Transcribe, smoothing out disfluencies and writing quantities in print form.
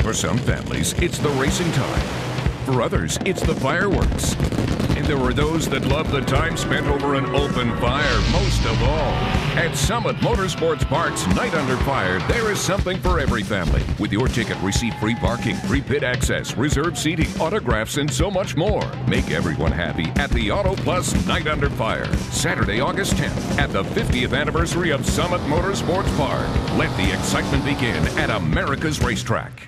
For some families, it's the racing time. For others, it's the fireworks. And there are those that love the time spent over an open fire most of all. At Summit Motorsports Park's Night Under Fire, there is something for every family. With your ticket, receive free parking, free pit access, reserved seating, autographs, and so much more. Make everyone happy at the Auto Plus Night Under Fire. Saturday, August 10th, at the 50th anniversary of Summit Motorsports Park. Let the excitement begin at America's Racetrack.